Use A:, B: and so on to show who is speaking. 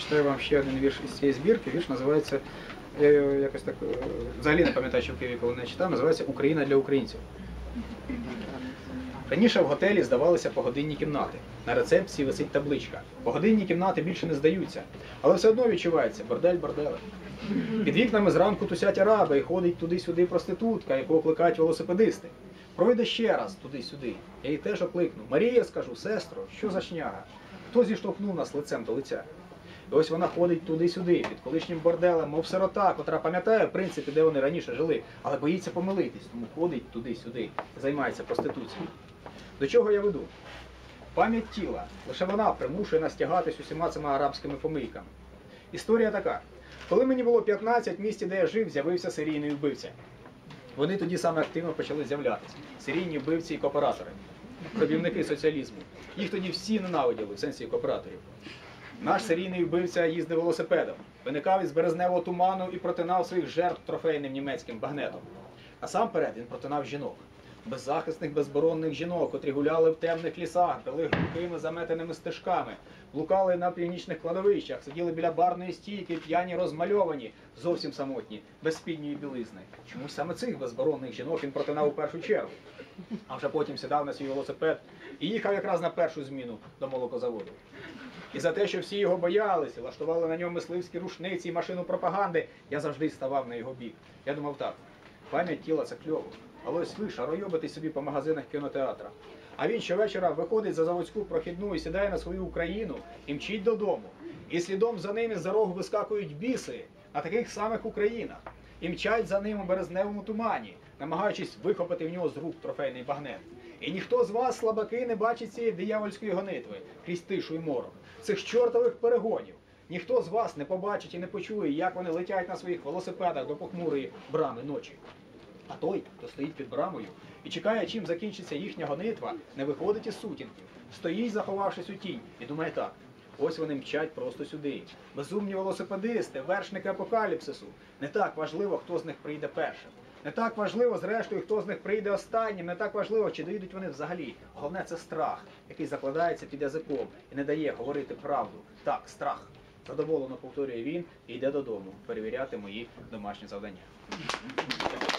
A: Читаю вам ще один вірш із цієї збірки. Вірш називається, я його якось так, взагалі не пам'ятаю, що в Києві, коли не читав, називається «Україна для українців». Раніше в готелі здавалися погодинні кімнати. На рецепції висить табличка. Погодинні кімнати більше не здаються. Але все одно відчувається бордель борделем. Під вікнами зранку тусять араби і ходить туди-сюди проститутка, яку окликають велосипедисти. Пройде ще раз туди-сюди. Я її теж окликну. Марія, скажу, сестро, що за шняга? Хто зіштовхнув нас лицем до лиця? І ось вона ходить туди-сюди, під колишнім борделем, мов сирота, котра пам'ятає, в принципі, де вони раніше жили, але боїться помилитись, тому ходить туди-сюди, займається проституцією. До чого я веду? Пам'ять тіла. Лише вона примушує нас тягатись усіма цими арабськими помийками. Історія така. Коли мені було 15, в місті, де я жив, з'явився серійний вбивця. Вони тоді саме активно почали з'являтися. Серійні вбивці і кооператори. Пробівники соціалізму. Їх тоді всі ненавиділи, в сенсі кооператорів. Наш серійний вбивця їздив велосипедом, виникав із березневого туману і протинав своїх жертв трофейним німецьким багнетом. Насамперед він протинав жінок. Беззахисних, безборонних жінок, котрі гуляли в темних лісах, брели глухими заметеними стежками, блукали на північних кладовищах, сиділи біля барної стійки, п'яні розмальовані, зовсім самотні, без спідньої білизни. Чомусь саме цих безборонних жінок він протинав у першу чергу. А вже потім сідав на свій велосипед і їхав якраз на першу зміну до молокозаводу. І за те, що всі його боялися, влаштували на ньому мисливські рушниці і машину пропаганди, я завжди ставав на його бік. Я думав так, пам'ять тіла – це кльово. Але ось ви шаройобитесь собі по магазинах кінотеатрах. А він щовечора виходить за заводську прохідну і сідає на свою Україну і мчить додому. І слідом за ними за рогу вискакують біси на таких самих Українах. І мчать за ним у березневому тумані, намагаючись вихопити в нього з рук трофейний багнет. І ніхто з вас, слабаки, не бачить цієї диявольської гонитви, крізь тишу й морок, цих чортових перегонів. Ніхто з вас не побачить і не почує, як вони летять на своїх велосипедах до похмурої брами ночі. А той, хто стоїть під брамою і чекає, чим закінчиться їхня гонитва, не виходить із сутінків, стоїть, заховавшись у тінь, і думає так. Ось вони мчать просто сюди. Безумні велосипедисти, вершники апокаліпсису. Не так важливо, хто з них прийде першим. Не так важливо, зрештою, хто з них прийде останнім. Не так важливо, чи доїдуть вони взагалі. Головне – це страх, який закладається під язиком і не дає говорити правду. Так, страх. Задоволено повторює він і йде додому перевіряти мої домашні завдання.